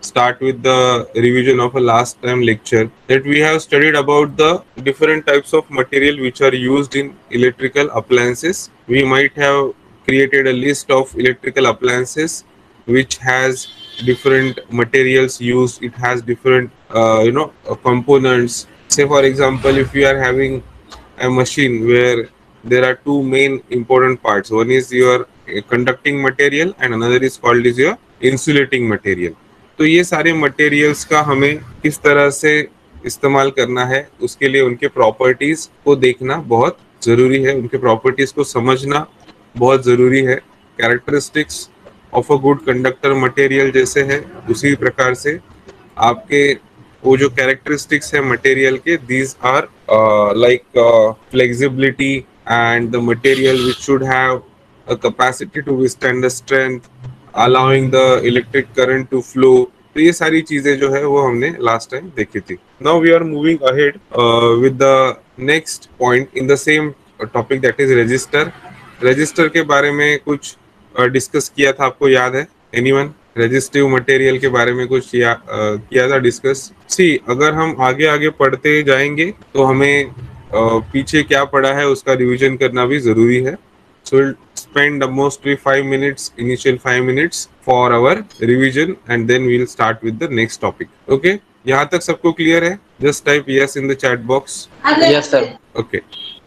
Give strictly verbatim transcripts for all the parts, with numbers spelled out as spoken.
start with the revision of a last time lecture that we have studied about the different types of material which are used in electrical appliances. We might have created a list of electrical appliances which has different materials used. It has different uh, you know uh, components. Say for example, if you are having a machine where there are two main important parts, one is your uh, conducting material and another is called is your insulating material. तो ये सारे materials का हमें किस तरह से इस्तेमाल करना है, उसके लिए उनके प्रॉपर्टीज को देखना बहुत जरूरी है, उनके प्रॉपर्टीज को समझना बहुत जरूरी है. Characteristics of a good conductor material जैसे है उसी प्रकार से आपके वो जो कैरेक्टरिस्टिक्स है मटेरियल के, these are like flexibility and the material which should have a capacity to withstand the strength, allowing the electric current to flow. तो ये सारी चीजें जो है वो हमने लास्ट टाइम देखी थी. Now we are moving ahead uh, with the next point in the same topic, that is register. Register के बारे में कुछ डिस्कस uh, किया था, आपको याद है? एनीवन रेजिस्टिव मटेरियल के बारे में कुछ या, uh, किया था डिस्कस? सी अगर हम आगे आगे पढ़ते जाएंगे तो हमें uh, पीछे क्या पढ़ा है उसका रिवीजन करना भी जरूरी है. So we'll spend mostly five minutes, initial five minutes for our revision, and then we'll start with the next topic. Okay? यहाँ तक सबको clear है? Just type yes in the chat box. Yes sir. Okay.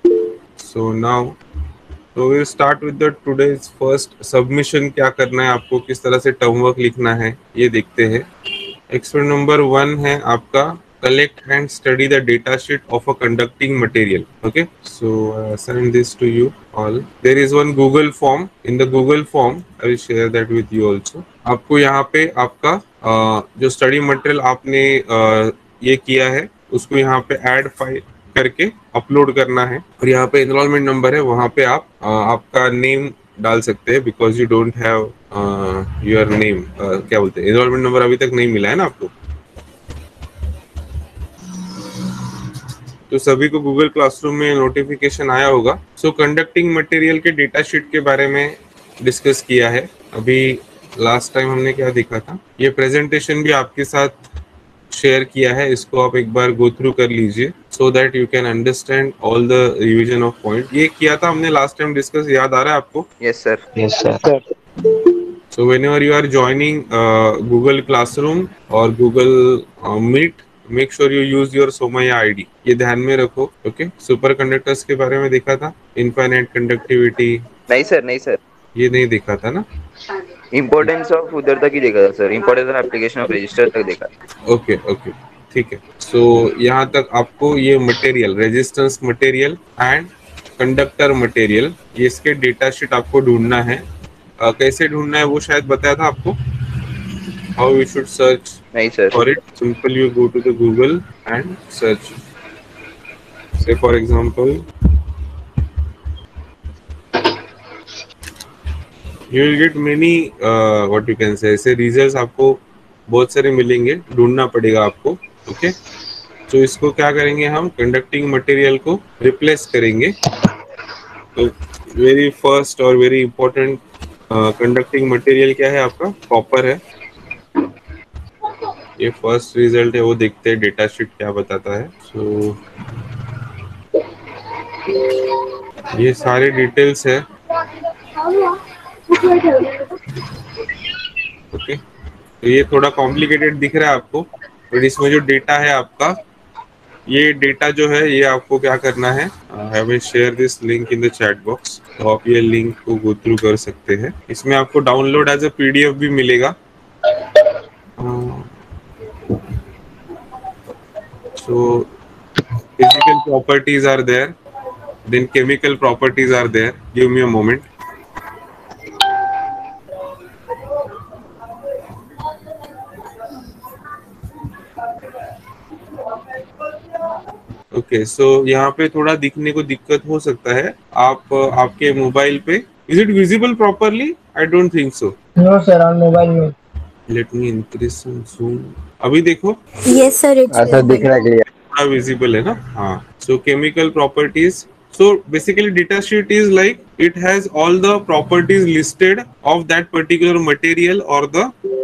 So now, so we'll start with the today's first submission. क्या करना है आपको, किस तरह से term work लिखना है, ये देखते हैं. Experiment number one है आपका collect and study the data sheet of a conducting material. Okay, so uh, send this to you all. There is one Google form. In the Google form I will share that with you also. आपको यहाँ पे आपका uh, जो study material आपने uh, ये किया है उसको यहाँ पे ऐड फाइल करके अपलोड करना है, और यहाँ पे एनरोलमेंट नंबर है, वहाँ पे आप uh, आपका नेम डाल सकते हैं, because you don't have your name. क्या बोलते हैं, एनरोलमेंट नंबर अभी तक नहीं मिला है ना आपको. तो सभी को गूगल क्लासरूम में नोटिफिकेशन आया होगा. सो कंडक्टिंग मटेरियल के डेटा शीट के बारे में डिस्कस किया है. अभी लास्ट टाइम हमने क्या देखा था, ये प्रेजेंटेशन भी आपके साथ शेयर किया है, इसको आप एक बार गो थ्रू कर लीजिए so that you can understand all the revision of point. ये किया था हमने लास्ट टाइम डिस्कस, याद आ रहा है आपको? Yes sir. Yes sir. So whenever you are joining uh, Google Classroom or Google uh, Meet, make sure you use your Somaya I D. ये ध्यान में रखो. ओके, सुपर कंडक्टर्स के बारे में देखा था, इनफाइनाइट कंडक्टिविटी. नहीं सर, नहीं सर, ये नहीं देखा था ना. इम्पोर्टेंस ऑफ उधर तक ही देखा था sir, importance of application of register तक देखा. ओके ओके ठीक है. सो so, यहाँ तक आपको ये material, resistance material and conductor material, ये इसके डेटा शीट आपको ढूंढना है. uh, कैसे ढूंढना है वो शायद बताया था आपको. हाउ यू शुड सर्च नहीं sir. For it, simple you go to the Google and search. Say for example you will get many uh, what you can say, ऐसे रिजल्ट्स आपको बहुत सारे मिलेंगे, ढूंढना पड़ेगा आपको. ओके, तो इसको क्या करेंगे हम, कंडक्टिंग मटेरियल को रिप्लेस करेंगे. तो वेरी फर्स्ट और वेरी इंपॉर्टेंट कंडक्टिंग मटेरियल क्या है आपका, कॉपर है. ये फर्स्ट रिजल्ट है, वो देखते हैं डेटा शीट क्या बताता है. सो so, ये सारे डिटेल्स है. ओके, तो ये थोड़ा कॉम्प्लिकेटेड दिख रहा है आपको, बट इसमें जो डेटा है आपका, ये डेटा जो है ये आपको क्या करना है, I will share this link in the chat box. तो आप ये लिंक को गो थ्रू कर सकते हैं. इसमें आपको डाउनलोड एज अ पीडीएफ भी मिलेगा. So physical properties are there, then chemical properties are there. Give me a moment. Okay okay, so so यहाँ पे थोड़ा दिखने को दिक्कत हो सकता है. आप आपके मोबाइल पे, is it visible properly? I don't think so. No sir, on mobile में. Let me increase zoom. अभी देखो. यस सर, इट्स अच्छा दिख रहा है, क्लियर, थोड़ा विजिबल है ना. हाँ, so chemical properties. So basically data sheet is like it has all the properties listed of that particular material or the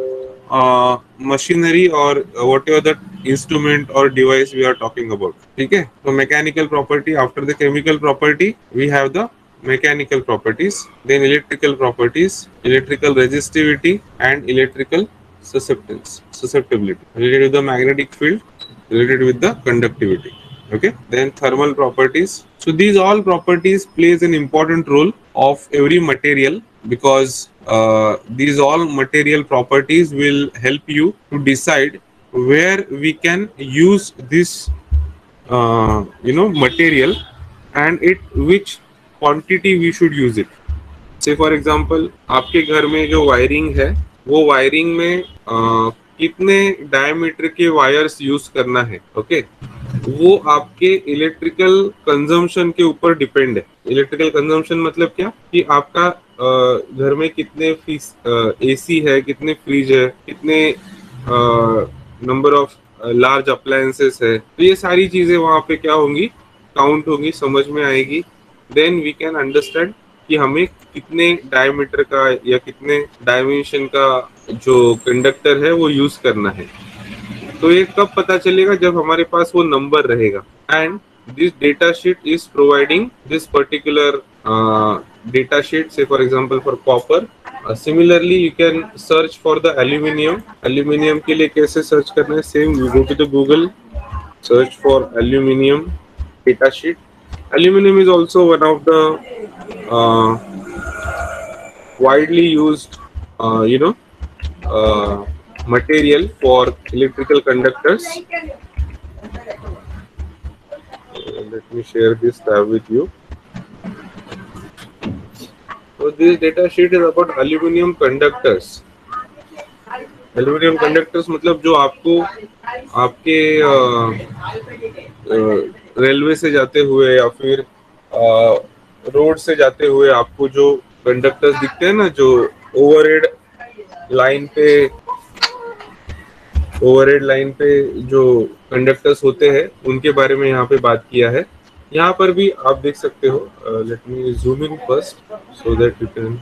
uh, machinery or uh, whatever the instrument or device we are talking about. ठीक है, तो mechanical property, after the chemical property we have the mechanical properties, then electrical properties, electrical resistivity and electrical susceptance susceptibility related with the magnetic field, related with the conductivity. Okay, then thermal properties. So these all properties plays an important role of every material, because uh, these all material properties will help you to decide where we can use this uh, you know material, and it which quantity we should use it. Say for example आपके घर में जो wiring है, वो wiring में अ, कितने diameter के wires use करना है, ओके, वो आपके इलेक्ट्रिकल कंजम्पशन के ऊपर डिपेंड है. इलेक्ट्रिकल कंजम्पशन मतलब क्या, कि आपका अ, घर में कितने फीस एसी है, कितने फ्रिज है, कितने नंबर ऑफ लार्ज अप्लायंसेस है, तो ये सारी चीजें वहां पे क्या होंगी, काउंट होंगी, समझ में आएगी. देन वी कैन अंडरस्टैंड कि हमें कितने डायमीटर का या कितने डायमेंशन का जो कंडक्टर है वो यूज करना है. तो ये कब पता चलेगा, जब हमारे पास वो नंबर रहेगा. And this data sheet is providing this particular data sheet. Say for example for copper, similarly you can search for the aluminium. Aluminium के लिए कैसे सर्च करना है, same you go to the Google, search for aluminum data sheet. Aluminum is also one of the uh, widely used uh, you know uh, material for electrical conductors. Uh, let me share this tab with you. So this data sheet is about aluminum conductors. Aluminium conductors मतलब जो आपको आपके railway से जाते हुए या फिर road से जाते हुए आपको जो कंडक्टर्स दिखते हैं ना, जो ओवरहेड लाइन पे ओवरहेड लाइन पे जो कंडक्टर्स होते हैं, उनके बारे में यहाँ पे बात किया है. यहाँ पर भी आप देख सकते हो. Let me zoom in first so that you can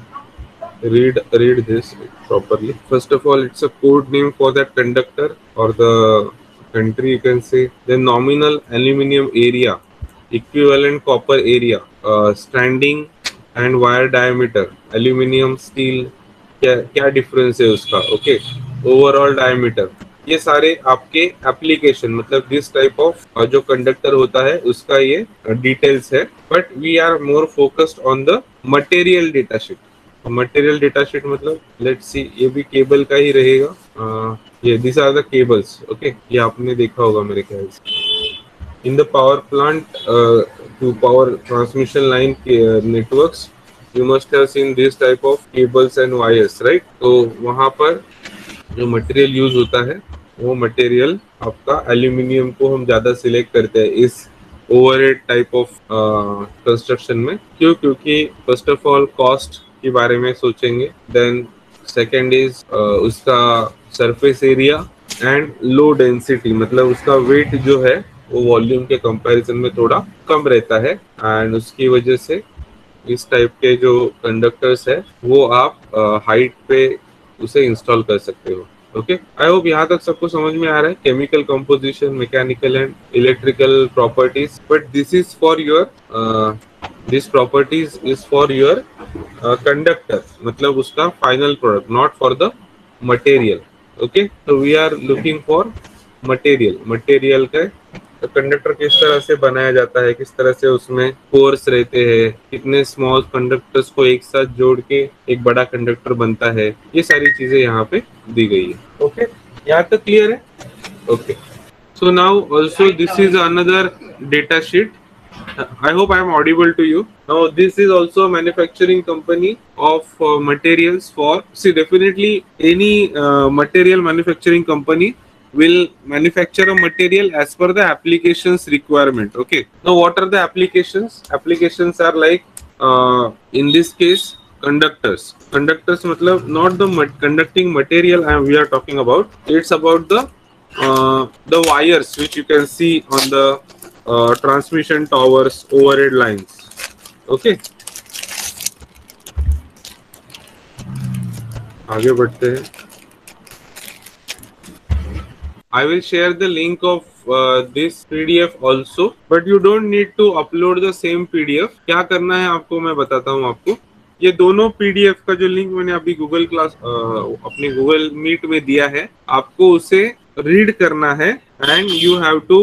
read read this properly. First of all, it's a code name for that conductor or the country, you can say. Then nominal aluminum area, equivalent copper area, uh, standing and wire diameter, aluminum steel क्या क्या difference है उसका, okay, overall diameter. ये सारे आपके application, मतलब this type of जो conductor होता है उसका ये डिटेल्स है. But we are more focused on the material data sheet. Material data sheet मतलब लेट्स सी, ये भी केबल का ही रहेगा. uh, ये this are the cables, okay, ये आपने देखा होगा मेरे ख्याल से. In the power plant to power transmission line networks, you must have seen this type of cables and wires, right. तो वहां पर जो मटेरियल यूज होता है, वो मटेरियल आपका एल्यूमिनियम को हम ज्यादा सिलेक्ट करते हैं इस ओवरहेड टाइप ऑफ कंस्ट्रक्शन में. क्यों? क्योंकि फर्स्ट ऑफ ऑल कॉस्ट के बारे में सोचेंगे. देन सेकेंड इज उसका surface area and low density, मतलब उसका वेट जो है वो वॉल्यूम के कंपैरिजन में थोड़ा कम रहता है. एंड उसकी वजह से इस टाइप के जो कंडक्टर्स है वो आप हाइट uh, पे उसे इंस्टॉल कर सकते हो. ओके, आई होप यहाँ तक सबको समझ में आ रहा है. Chemical composition, mechanical and electrical properties. But this is for your this properties is for your conductor, मतलब उसका final product, not for the material. Okay, तो we are looking for material. Material का कंडक्टर किस तरह से बनाया जाता है, किस तरह से उसमें कोर्स रहते हैं, कितने स्मॉल कंडक्टर्स को एक साथ जोड़ के एक बड़ा कंडक्टर बनता है, ये सारी चीजें यहाँ पे दी गई है. ओके, यहाँ तक क्लियर है? Okay, so now also this is another data sheet. I hope I am audible to you. Now this is also a manufacturing company of uh, materials for, see, definitely any uh, material manufacturing company will manufacture a material as per the applications requirement. Okay, now what are the applications? Applications are like uh, in this case conductors. Conductors matlab not the ma- conducting material I am, we are talking about. It's about the uh, the wires which you can see on the Uh, transmission towers, overhead lines. Okay, आगे बढ़ते हैं. I will share the link of uh, this P D F also, but you don't need to upload the same P D F. क्या करना है आपको मैं बताता हूँ आपको। ये दोनों P D F का जो लिंक मैंने अभी गूगल क्लास अपने गूगल मीट में दिया है, आपको उसे रीड करना है and you have to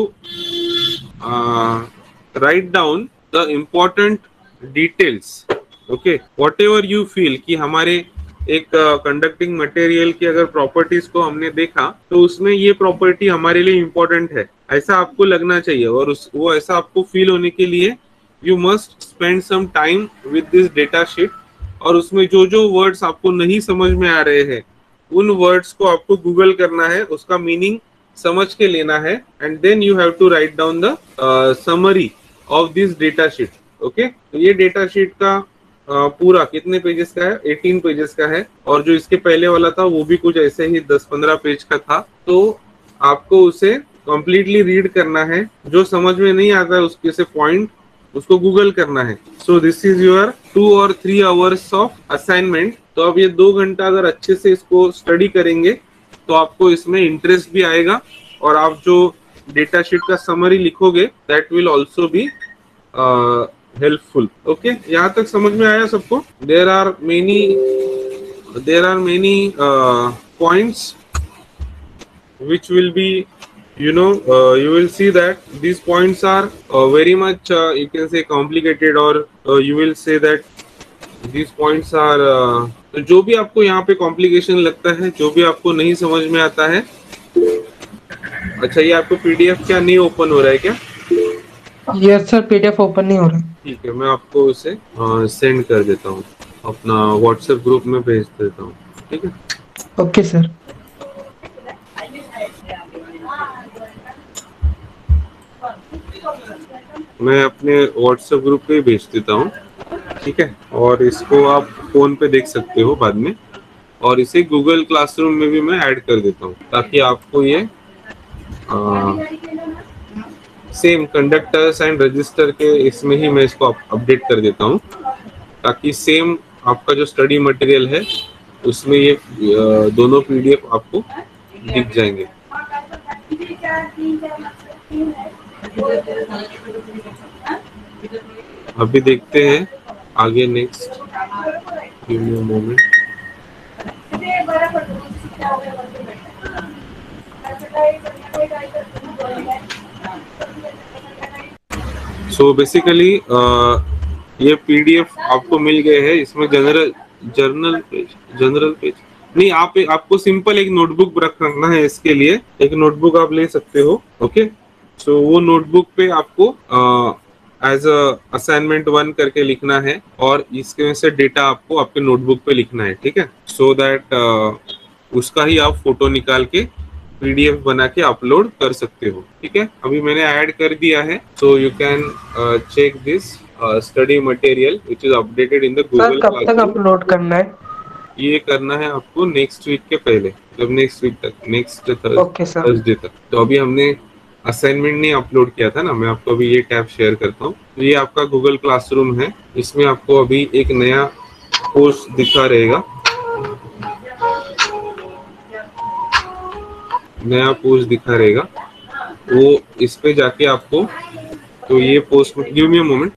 write down the important details. Okay, whatever you feel कि हमारे एक कंडक्टिंग uh, मटेरियल की अगर प्रॉपर्टीज को हमने देखा तो उसमें ये प्रॉपर्टी हमारे लिए इम्पोर्टेंट है, ऐसा आपको लगना चाहिए। और उस वो ऐसा आपको फील होने के लिए you must spend some time with this data sheet, और उसमें जो जो वर्ड्स आपको नहीं समझ में आ रहे हैं उन वर्ड्स को आपको गूगल करना है, उसका मीनिंग समझ के लेना है, and then you have to write down the summary of this data sheet. Okay, तो ये डेटा शीट का uh, पूरा कितने पेजेस का है? अठारह पेजेस का है, और जो इसके पहले वाला था वो भी कुछ ऐसे ही दस पंद्रह पेज का था। तो आपको उसे कंप्लीटली रीड करना है, जो समझ में नहीं आता है उसके से पॉइंट उसको गूगल करना है। So this is your two और थ्री आवर्स ऑफ असाइनमेंट। तो अब ये दो घंटा अगर अच्छे से इसको स्टडी करेंगे तो आपको इसमें इंटरेस्ट भी आएगा, और आप जो डेटा शीट का समरी लिखोगे that will also be helpful. Okay, यहाँ तक समझ में आया सबको? There are many there are many points which will be, you know, uh, you will see that these points are uh, very much uh, you can say complicated, or uh, you will say that these points are uh, तो जो भी आपको यहाँ पे complication लगता है, जो भी आपको नहीं समझ में आता है। अच्छा, ये आपको पीडीएफ क्या नहीं ओपन हो रहा है क्या? यस सर, पीडीएफ ओपन नहीं हो रहा है। ठीक है, मैं आपको उसे सेंड कर देता हूँ, अपना व्हाट्सएप ग्रुप में भेज देता हूँ। ठीक है, ओके सर। मैं अपने व्हाट्सएप ग्रुप पे भेज देता हूँ। ठीक है, और इसको आप फोन पे देख सकते हो बाद में, और इसे गूगल क्लासरूम में भी मैं ऐड कर देता हूँ, ताकि आपको ये सेम कंडक्टर्स एंड रजिस्टर के इसमें ही मैं इसको अपडेट कर देता हूँ, ताकि सेम आपका जो स्टडी मटेरियल है उसमें ये आ, दोनों पीडीएफ आपको दिख जाएंगे। अभी देखते हैं आगे next. Give me a moment. So basically ये पीडीएफ आपको मिल गए हैं। इसमें general journal page general page नहीं, आप आपको सिंपल एक नोटबुक रखना है। इसके लिए एक नोटबुक आप ले सकते हो। ओके, सो so, वो नोटबुक पे आपको एज अ असाइनमेंट वन करके लिखना है, और इसके से डेटा आपको आपके नोटबुक पे लिखना है। ठीक है, सो दैट उसका ही आप फोटो निकाल के पीडीएफ बना के अपलोड कर सकते हो। ठीक है, अभी मैंने ऐड कर दिया है, so you can check this study material which is updated in the Google. कब तक अपलोड करना है? ये करना है आपको नेक्स्ट वीक के पहले, जब नेक्स्ट वीक तक, नेक्स्ट थर्सडे तक। तो अभी हमने असाइनमेंट नहीं अपलोड किया था ना, मैं आपको अभी ये टैब शेयर करता हूँ। तो ये आपका गूगल क्लासरूम है, इसमें आपको अभी एक नया कोर्स दिखा रहेगा, नया पोस्ट दिखा रहेगा। वो इस पे जाके आपको, तो ये post, give me a moment.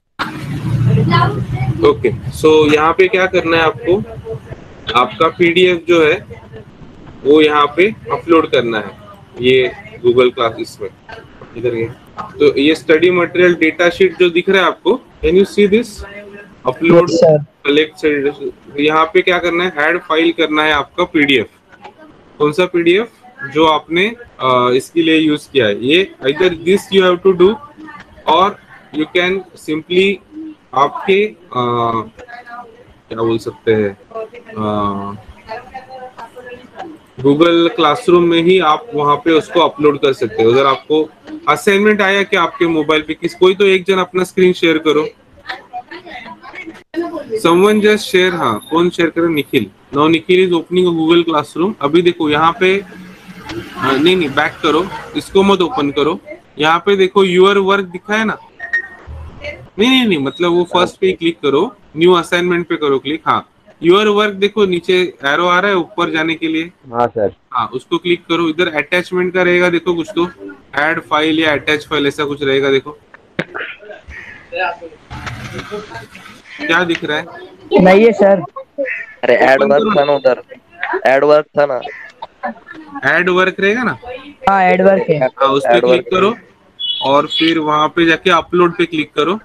Okay, so यहाँ पे क्या करना है आपको, आपका पीडीएफ जो है वो यहाँ पे अपलोड करना है। ये गूगल क्लास इसमें इधर ये, तो ये स्टडी मटेरियल डेटा शीट जो दिख रहा है आपको, can you see this? Upload collect. यहाँ पे क्या करना है, ऐड फाइल करना है आपका पीडीएफ। कौन सा पीडीएफ? जो आपने आ, इसके लिए यूज किया है। ये इधर this you have to do, और यू कैन सिंपली आपके आ, क्या बोल सकते हैं, गूगल क्लासरूम में ही आप वहां पे उसको अपलोड कर सकते हो। अगर आपको असाइनमेंट आया कि आपके मोबाइल पे, किस कोई तो एक जन अपना स्क्रीन शेयर करो। Someone just share. हाँ, कौन शेयर करे? Nikhil. Now Nikhil is opening Google classroom. अभी देखो यहाँ पे, हाँ, नहीं नहीं बैक करो, इसको मत ओपन करो। यहाँ पे देखो यूर वर्क दिखा है ना? नहीं नहीं नहीं, मतलब वो फर्स्ट पे क्लिक करो, न्यू असाइनमेंट पे करो क्लिक। हाँ, योर वर्क देखो नीचे एरो आ रहा है ऊपर जाने के लिए। हाँ सर। हाँ उसको क्लिक करो, इधर अटैचमेंट का रहेगा देखो कुछ तो, ऐड फाइल या अटैच फाइल ऐसा कुछ रहेगा देखो, क्या दिख रहा है? नहीं है सर। अरे ऐड ओपन वर्क करो, था ना उधर, ऐड वर्क था ना। ऐड वर्क रहेगा ना। हाँ एडवर्क है। हाँ उस पे ऐड क्लिक वर्क है। करो और फिर वहां पे जाके अपलोड पे क्लिक करो।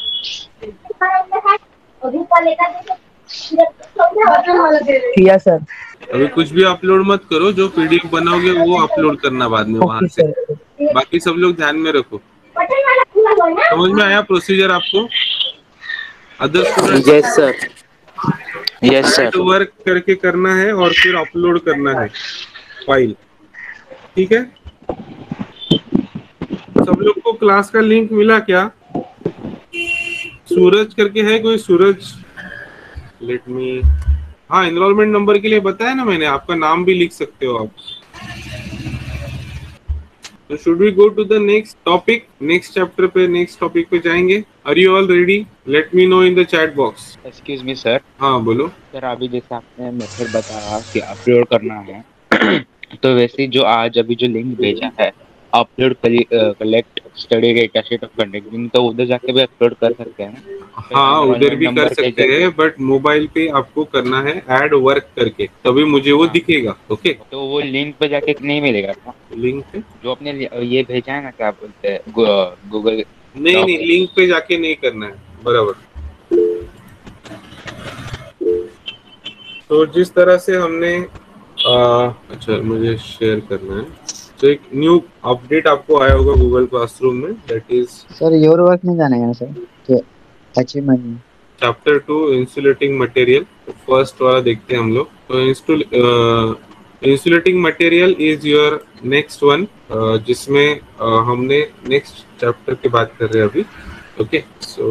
किया सर। अभी कुछ भी अपलोड मत करो, जो पीडीएफ बनाओगे वो अपलोड करना बाद में वहां ओके से। सर। बाकी सब लोग ध्यान में रखो। समझ में आया प्रोसीजर आपको? Other student yes sir, yes add sir. Work करके करना है और फिर अपलोड करना है फाइल, ठीक है? सब लोग को क्लास का लिंक मिला क्या? सूरज करके है कोई, सूरज? लेट मी, हाँ एनरोलमेंट नंबर के लिए बताया ना मैंने, आपका नाम भी लिख सकते हो आप। तो should we go to the next topic? Next chapter पे, नेक्स्ट टॉपिक पे जाएंगे। Are you all ready? Let me know in the chat box. Excuse me sir. हाँ बोलो। सर अभी जैसे आपने मेथड बताया कि अपलोड करना है तो वैसे जो आज अभी जो लिंक भेजा है, upload collect study data sheet of conducting, तो उधर जाके भी अपलोड कर सकते हैं ना? तो हाँ उधर एनरोलमेंट भी कर नंबर के सकते जगह हैं, बट मोबाइल पे आपको करना है ऐड वर्क करके, तभी मुझे वो हाँ, दिखेगा। ओके, तो वो लिंक पे जाके नहीं मिलेगा क्या? लिंक पे जो आपने ये भेजा है ना, क्या बोलते हैं, गूगल नहीं, डॉक। नहीं लिंक पे जाके नहीं करना है, बराबर। तो जिस तरह से हमने आ, अच्छा मुझे शेयर करना है, तो एक न्यू अपडेट आपको आया होगा गूगल क्लासरूम में, that is sir your work नहीं जानेगा सर, तो achievement. Chapter two insulating material. First वाला देखते हैं हम लोग। तो install insulating material is your next one, जिसमें uh, हमने नेक्स्ट चैप्टर की बात कर रहे हैं अभी। ओके सो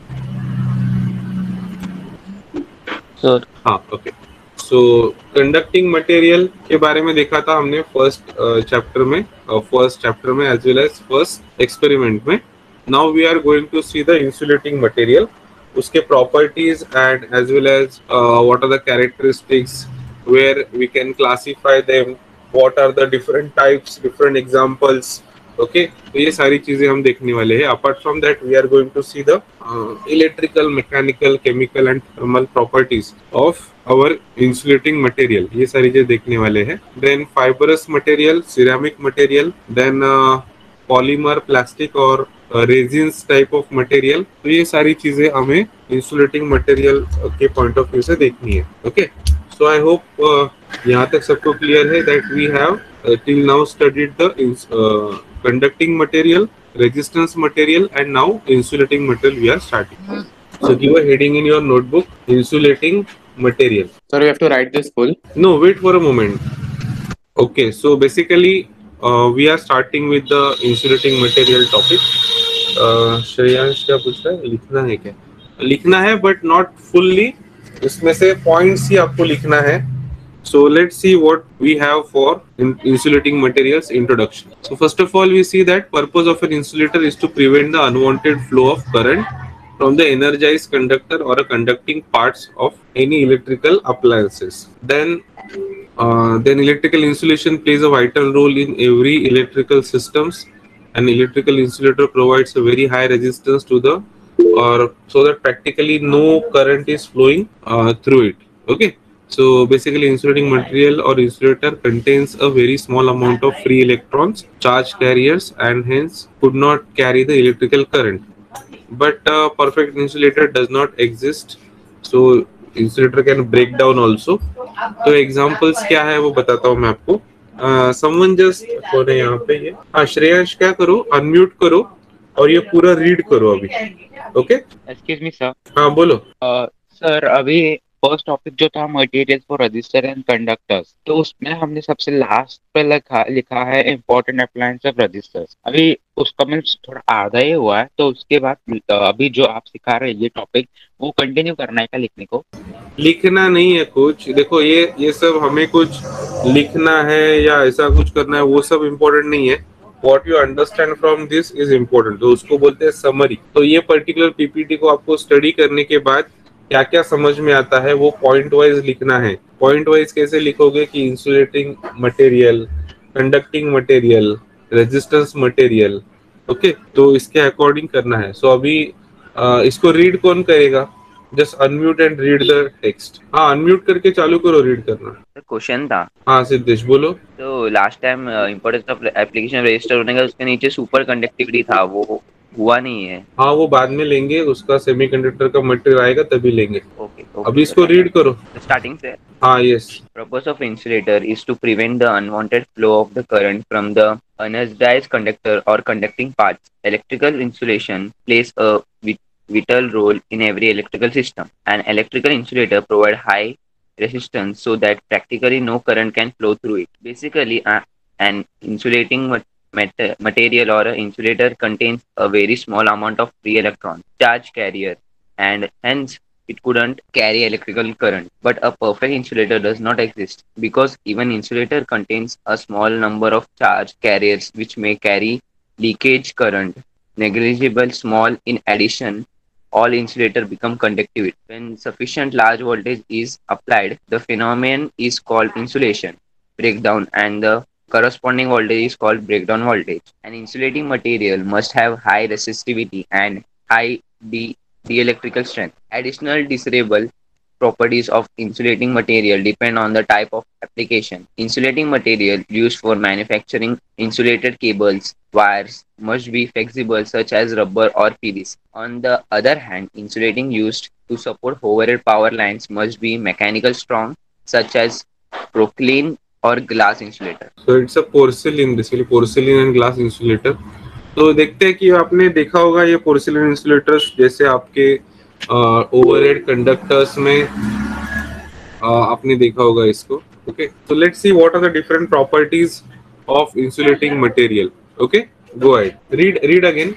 सर हाँ ओके, सो कंडक्टिंग मटेरियल के बारे में देखा था हमने फर्स्ट चैप्टर में, फर्स्ट चैप्टर में as well as first experiment में। Now we are going to see the insulating material, उसके properties and as well as what are the characteristics, where we can classify them, what are the different types, different examples. Okay, तो ये सारी चीजें हम देखने वाले हैं। Apart from that we are going to see the electrical, mechanical, chemical and thermal properties of our insulating material, ये सारी चीजें देखने वाले हैं। Then fibrous material, ceramic material, then polymer, plastic और रेजिन्स टाइप ऑफ मटेरियल। तो ये सारी चीजें हमें इंसुलेटिंग मटेरियल के पॉइंट ऑफ व्यू से देखनी है। ओके, सो आई होप यहाँ तक सबको क्लियर है that we have till now studied the conducting material, resistance material, and now insulating material we are starting. So give a heading in your notebook, insulating material. Sir, we have to write this full. No, wait for a moment. Okay, so basically uh, we are starting with the insulating material topic. uh, Shreyansh क्या पूछ रहा है, लिखना है क्या? लिखना है but not fully, इसमें से पॉइंट्स ही आपको लिखना है। So let's see what we have for in insulating materials introduction. So first of all, we see that purpose of an insulator is to prevent the unwanted flow of current from the energized conductor or a conducting parts of any electrical appliances. Then, uh, then electrical insulation plays a vital role in every electrical systems. An electrical insulator provides a very high resistance to the, or so that practically no current is flowing uh, through it. Okay. So basically insulating material or insulator contains a very small amount of free electrons, charge carriers, and hence could not carry the electrical current. But uh, perfect insulator does not exist. So insulator can break down also. तो examples क्या है वो बताता हूँ मैं आपको। uh, someone just कौन है यहाँ पे, ये हाँ श्रेयांश, क्या करो अनम्यूट करो और ये पूरा रीड करो अभी। Okay excuse me sir. हाँ बोलो। सर अभी फर्स्ट टॉपिक जो था material for resistor and conductors, तो उसमें हमने सबसे लास्ट पे लिखा लिखा है इंपॉर्टेंट अप्लायंस ऑफ रजिस्टर्स। अभी उसका मैं थोड़ा आधा ही हुआ है, तो उसके बाद अभी जो आप सिखा रहे हैं ये टॉपिक, वो कंटिन्यू करना है क्या लिखने को? लिखना नहीं है कुछ, देखो ये ये सब हमें कुछ लिखना है या ऐसा कुछ करना है वो सब इम्पोर्टेंट नहीं है। What you understand from this is important, तो उसको बोलते हैं समरी। तो ये पर्टिकुलर पीपीटी को आपको स्टडी करने के बाद क्या क्या समझ में आता है वो पॉइंट वाइज लिखना है। पॉइंट वाइज कैसे लिखोगे कि insulating material, conducting material, resistance material, okay, तो इसके अकॉर्डिंग करना है। सो so, अभी uh, इसको रीड कौन करेगा? Just unmute and read the text. हाँ, अनम्यूट करके चालू करो रीड करना। क्वेश्चन था। हाँ सिद्धेश बोलो। तो last time importance of application resistor होने का उसके नीचे सुपर कंडक्टिविटी था, वो हुआ नहीं है। हाँ वो बाद में लेंगे, उसका सेमीकंडक्टर का मटेरियल आएगा तभी लेंगे। ओके अभी इसको रीड करो। स्टार्टिंग से। हाँ yes. Purpose of insulator is to prevent the unwanted flow of the current from the energized conductor or conducting parts. Electrical insulation plays a vit- vital role in every electrical system. An electrical insulator provides high resistance so that practically no current can flow through it. Basically, a, an insulating mat- mat- material or an insulator contains a very small amount of free electron charge carrier, and hence it couldn't carry electrical current. But a perfect insulator does not exist, because even insulator contains a small number of charge carriers which may carry leakage current, negligible small. In addition, all insulator become conductive. When sufficient large voltage is applied, the phenomenon is called insulation breakdown, and the corresponding voltage is called breakdown voltage. An insulating material must have high resistivity and high D dielectrical strength. Additional desirable properties of insulating material depend on the type of application. Insulating material used for manufacturing insulated cables, wires must be flexible, such as rubber or P V C. On the other hand, insulating used to support overhead power lines must be mechanical strong, such as Procylene or glass insulator. So it's a porcelain, basically porcelain and glass insulator. तो देखते हैं कि आपने देखा होगा ये porcelain insulators, जैसे आपके ओवरहेड कंडक्टर्स में uh, आपने देखा होगा इसको। Okay, so let's see what are the different properties of insulating material. Okay, go ahead, read read again.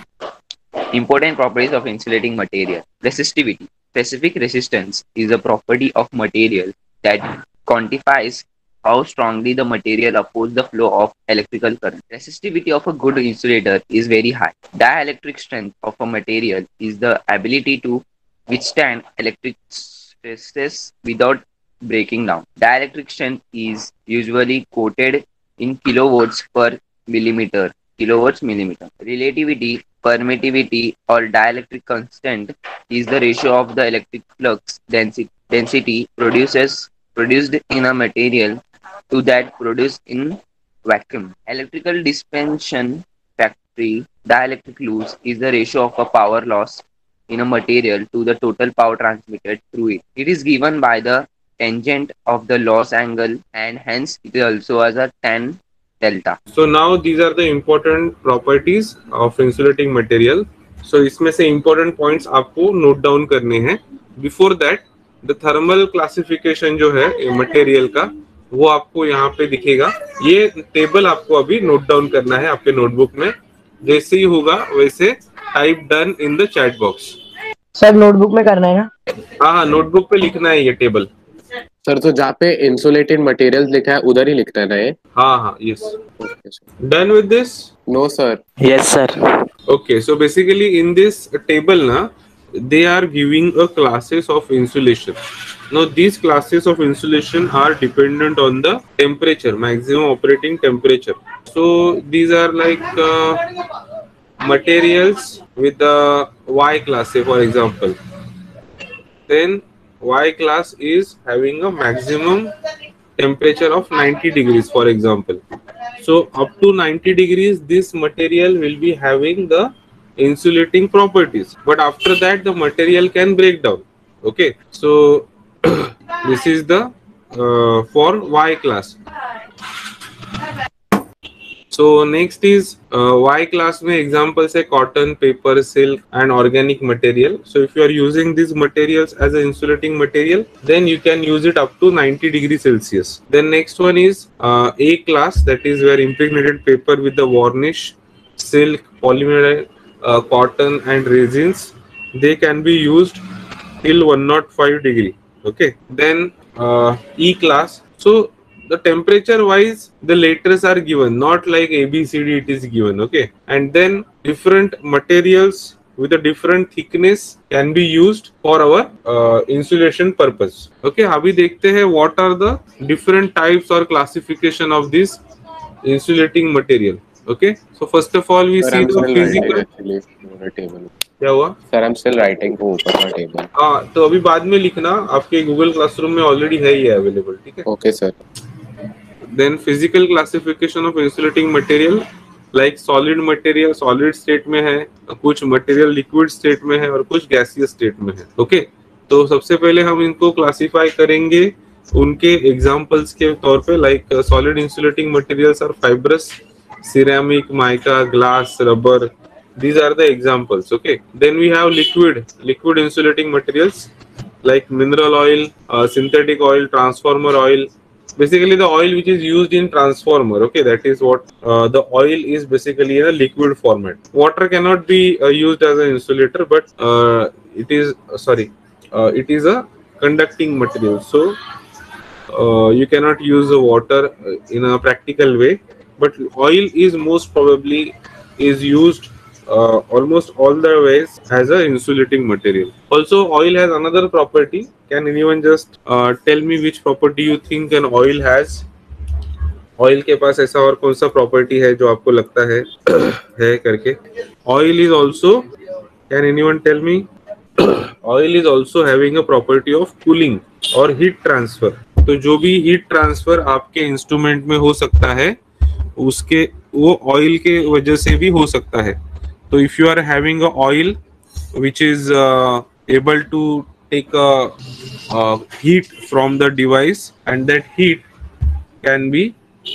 Important properties of insulating material. Resistivity. Specific resistance is a property of material that quantifies how strongly the material opposes the flow of electrical current. Resistivity of a good insulator is very high. Dielectric strength of a material is the ability to withstand electric stresses without breaking down. Dielectric strength is usually quoted in kilowatts per millimeter. Kilowatts millimeter. Relativity, permittivity, or dielectric constant is the ratio of the electric flux density, density produces produced in a material to that produced in vacuum. Electrical dissipation factor, dielectric loss, is the ratio of a power loss in a material to the total power transmitted through it. It is given by the tangent of the loss angle, and hence it also has a tan delta. So now these are the important properties of insulating material. So इसमें से important points आपको note down करने हैं. Before that, the thermal classification जो है material का, वो आपको यहाँ पे दिखेगा। ये टेबल आपको अभी नोट डाउन करना है आपके नोटबुक में। जैसे ही होगा वैसे type done in the chat box. Sir notebook में करना है ना? हाँ हाँ, नोटबुक पे लिखना है ये टेबल। सर तो जहाँ पे इंसुलेटेड मटेरियल्स लिखा है उधर ही लिखना है ना ये? हाँ हाँ, yes. Done with this? No sir. Yes sir. Okay, so basically in this table na, they are giving a classes of insulation. Now these classes of insulation are dependent on the temperature, maximum operating temperature. So these are like uh, materials with the Y class, say for example. Then Y class is having a maximum temperature of ninety degrees, for example. So up to ninety degrees, this material will be having the insulating properties. But after that, the material can break down. Okay, so this is the uh, for Y class. So next is uh, Y class में examples है cotton, paper, silk and organic material. So if you are using these materials as an insulating material, then you can use it up to ninety degrees Celsius. Then next one is uh, A class, that is where impregnated paper with the varnish, silk, polymer, uh, cotton and resins, they can be used till one hundred five degree. Okay. Then uh, E class. So the temperature wise the letters are given, not like A B C D it is given. Okay, and then different materials with a different thickness can be used for our uh, insulation purpose. Okay, अभी देखते हैं what are the different types or classification of this insulating material. Okay, so first of all we Sir, see I'm the still writing physical. actually on a table. क्या हुआ? Sir, I'm still writing को ऊपर का table. हाँ, तो अभी बाद में लिखना, आपके गूगल क्लासरूम में ऑलरेडी है ये अवेलेबल, ठीक है? Okay, sir. Then physical classification of insulating material, like solid material solid state में है, कुछ material liquid state में है और कुछ gaseous state में है. ओके, तो सबसे पहले हम इनको क्लासिफाई करेंगे उनके एग्जांपल्स के तौर पे. Like solid insulating materials are fibrous, ceramic, mica, glass, rubber. These are the examples. Okay, then we have liquid liquid insulating materials like mineral oil, uh, synthetic oil, transformer oil. Basically the oil which is used in transformer. Okay, that is what uh, the oil is basically in a liquid format. Water cannot be uh, used as an insulator, but uh, it is uh, sorry uh, it is a conducting material, so uh, you cannot use the water uh, in a practical way. But oil is most probably is used uh, almost all the ways as a insulating material. Also, oil has another property. Can anyone just uh, tell me which property you think an oil has? Oil के पास ऐसा और कौन सा property है जो आपको लगता है है करके? Oil is also, can anyone tell me? Oil is also having a property of cooling or heat transfer. तो जो भी heat transfer आपके instrument में हो सकता है उसके वो ऑयल के वजह से भी हो सकता है. तो if you are having a oil which is able to take a heat from the device and that heat can be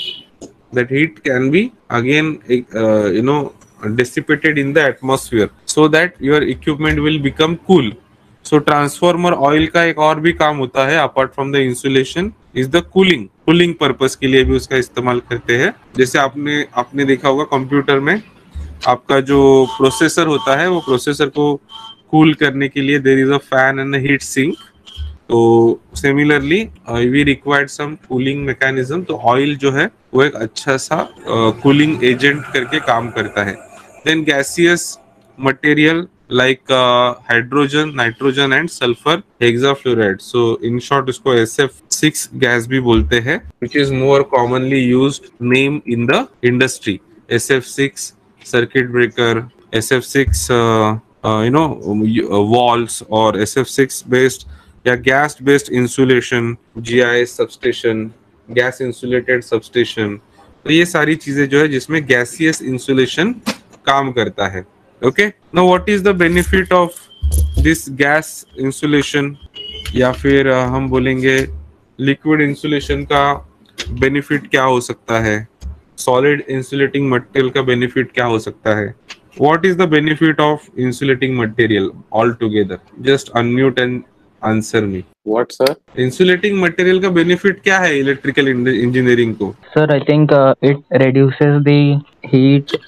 that heat can be again uh, you know dissipated in the atmosphere so that your equipment will become cool. So transformer oil का एक और भी काम होता है apart from the insulation is the cooling. Cooling purpose के लिए भी उसका इस्तेमाल करते हैं. जैसे आपने आपने देखा होगा कंप्यूटर में आपका जो प्रोसेसर होता है वो प्रोसेसर को कूल करने के लिए there is a fan and a heat sink. तो similarly we required some cooling mechanism. तो ऑयल जो है वो एक अच्छा सा कूलिंग uh, एजेंट करके काम करता है. Then gaseous material like uh, hydrogen, nitrogen and sulfur hexafluoride. So in short इसको S F six gas भी बोलते हैं, which is more commonly used name in the industry. S F six circuit breaker, S F six uh, uh, you know uh, walls or S F six based या gas based insulation, G I S substation, gas insulated substation. तो ये सारी चीजें जो है जिसमें gaseous insulation काम करता है. Okay, now what is the benefit of this gas insulation या फिर uh, हम बोलेंगे liquid insulation का benefit क्या हो सकता है, solid insulating material का benefit क्या हो सकता है? What is the benefit of insulating material altogether? Just unmute and answer me. What, sir? Insulating material का benefit क्या है electrical engineering को? Sir, I think uh, it reduces the heat.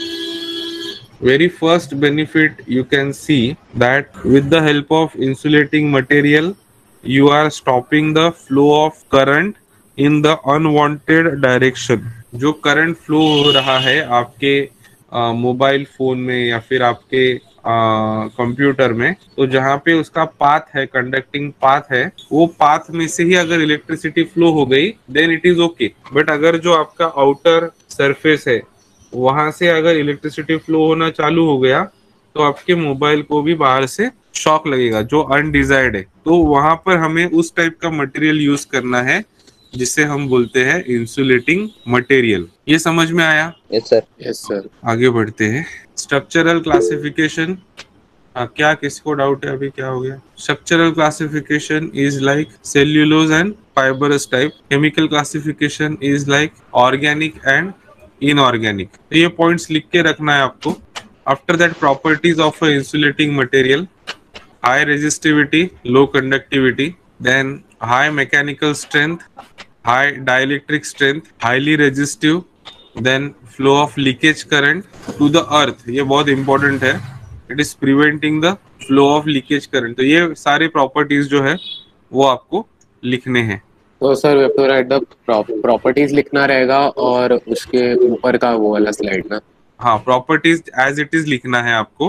Very first benefit you can see that with the help of insulating material you are stopping the flow of current in the unwanted direction. जो current flow हो रहा है आपके mobile phone में या फिर आपके computer में, तो जहाँ पे उसका पाथ है, कंडक्टिंग पाथ है, वो पाथ में से ही अगर इलेक्ट्रिसिटी फ्लो हो गई then it is okay. But अगर जो आपका आउटर सरफेस है वहां से अगर इलेक्ट्रिसिटी फ्लो होना चालू हो गया तो आपके मोबाइल को भी बाहर से शॉक लगेगा जो अनडिजायर्ड है. तो वहां पर हमें उस टाइप का मटेरियल यूज करना है जिसे हम बोलते हैं इंसुलेटिंग मटेरियल. ये समझ में आया? Yes sir. Yes sir. आगे बढ़ते हैं. Structural classification. क्या किसी को डाउट है अभी क्या हो गया? Structural classification is like cellulose and fibrous type. Chemical classification is like organic and inorganic. तो ये पॉइंट्स लिख के रखना है आपको. After that properties of a insulating material: high resistivity, low conductivity, then high mechanical strength, high dielectric strength, highly resistive, then flow of leakage current to the earth. ये बहुत important है. It is preventing the flow of leakage current. तो ये सारे properties जो है वो आपको लिखने हैं. तो sir we have to write the properties लिखना रहेगा और उसके ऊपर का वो वाला स्लाइड ना. हाँ, प्रॉपर्टीज एज इट इज लिखना है आपको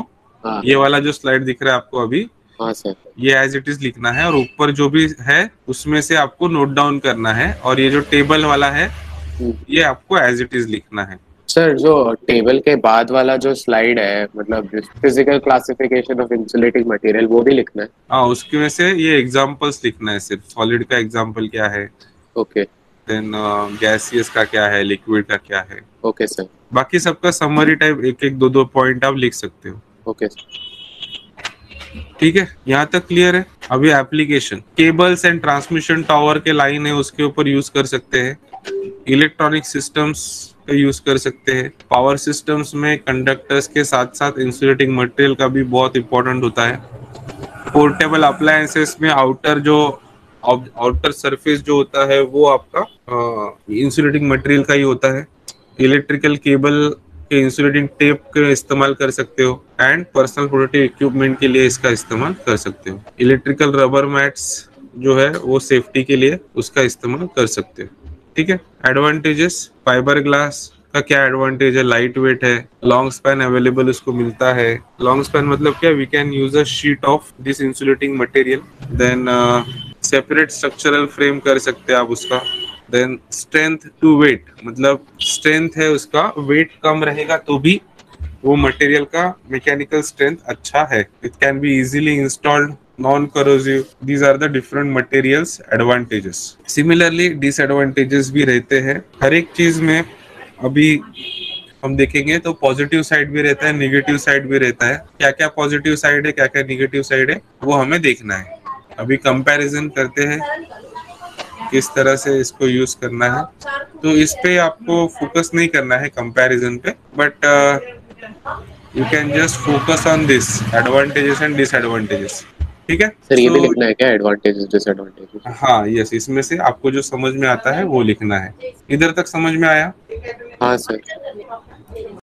हाँ ये वाला जो स्लाइड दिख रहा है आपको अभी, हाँ सर। ये एज इट इज लिखना है और ऊपर जो भी है उसमें से आपको नोट डाउन करना है, और ये जो टेबल वाला है हम्म। ये आपको एज इट इज लिखना है। सर जो टेबल के बाद वाला जो स्लाइड है, मतलब physical classification of insulating material, वो भी लिखना है? हाँ, उसकी में से ये एग्जांपल्स लिखना है, सिर्फ सॉलिड का एग्जांपल क्या है, ओके देन गैसियस का क्या है, लिक्विड का क्या है, ओके सर। बाकी सबका समरी टाइप एक एक दो दो पॉइंट आप लिख सकते हो। ओके ठीक है, यहाँ तक क्लियर है। अभी application, cables and transmission tower के लाइन है उसके ऊपर यूज कर सकते हैं, इलेक्ट्रॉनिक सिस्टम्स का यूज कर सकते हैं, पावर सिस्टम्स में कंडक्टर्स के साथ साथ इंसुलेटिंग मटेरियल का भी बहुत इंपॉर्टेंट होता है। पोर्टेबल अप्लायंसेस में आउटर जो आउटर सरफेस जो होता है वो आपका इंसुलेटिंग मटेरियल का ही होता है। इलेक्ट्रिकल केबल के इंसुलेटिंग टेप का इस्तेमाल कर सकते हो, एंड पर्सनल प्रोटेक्टिव इक्विपमेंट के लिए इसका इस्तेमाल कर सकते हो। इलेक्ट्रिकल रबर मैट्स जो है वो सेफ्टी के लिए उसका इस्तेमाल कर सकते हो। ठीक है, एडवांटेजेस, फाइबर ग्लास का क्या एडवांटेज है, लाइट वेट है, लॉन्ग स्पैन अवेलेबल उसको मिलता है। लॉन्ग स्पैन मतलब क्या, we can use a sheet of this insulating material, then separate structural frame कर सकते हैं आप उसका। देन स्ट्रेंथ टू वेट, मतलब स्ट्रेंथ है उसका, वेट कम रहेगा तो भी वो मटेरियल का मैकेनिकल स्ट्रेंथ अच्छा है। It can be easily installed, non corrosive, these are the different materials advantages. Similarly disadvantages भी रहते हैं हर एक चीज में। अभी हम देखेंगे तो पॉजिटिव साइड भी रहता है, नेगेटिव साइड भी रहता है। क्या क्या पॉजिटिव साइड है, क्या क्या नेगेटिव साइड है, वो हमें देखना है। अभी कंपैरिजन करते हैं किस तरह से इसको यूज करना है, तो इस पे आपको फोकस नहीं करना है कंपैरिजन पे, but you can just focus on this advantages and disadvantages. ठीक है सर, ये भी So, लिखना है क्या, एडवांटेजेस डिसएडवांटेजेस? हाँ यस, इसमें से आपको जो समझ में आता है वो लिखना है। इधर तक समझ में आया? हाँ सर।